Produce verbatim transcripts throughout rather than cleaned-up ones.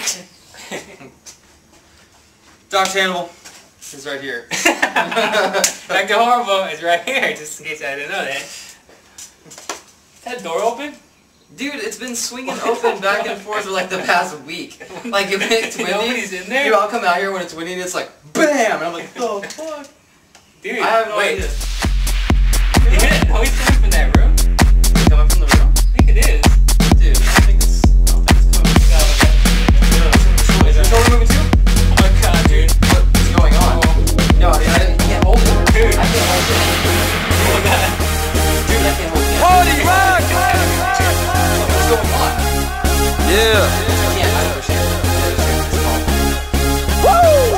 Doctor Hannibal is right here. Doctor Horrible is right here, just in case I didn't know that. Is that door open? Dude, it's been swinging open back and forth for like the past week. Like if it's windy, nobody's in there? Dude, I'll come out here when it's windy and it's like BAM! And I'm like, the fuck? Dude, I have no wait. idea. Is always coming from that room? Coming from the room? I think it is. Dude, I think it's, I don't think it's coming. Oh, Is the shoulder moving too? oh my god, dude. What is going on? No, dude, I can't hold it. Dude. I can't hold it. Oh my god. Dude, I can't hold it. Party rock! What's going on? Yeah. I can't, I don't understand. Woo!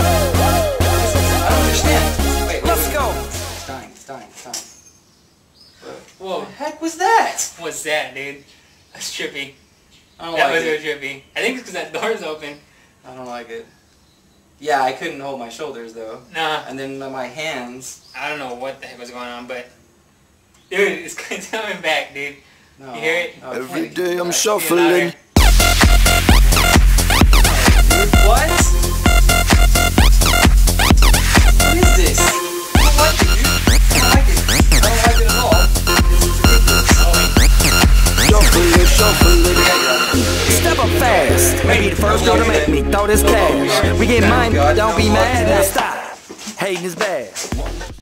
I don't understand. Wait, wait, Let's wait. go. It's dying, it's dying, it's dying. Whoa. What the heck was that? What's that, dude? That's trippy. I don't That like was it. real trippy. I think it's because that door's open. I don't like it. Yeah, I couldn't hold my shoulders though. Nah, And then my hands. I don't know what the heck was going on, but... Dude, it's coming back, dude. No. You hear it? No, it Every can't be day I'm back. shuffling. What? What is this? I don't like it, dude. I don't like it. I don't like it at all. This is ridiculous. Shuffle it, shuffle it. Step up fast. Maybe the first one to make me throw this cash. We get money, don't be mad. Now stop. Hating is bad.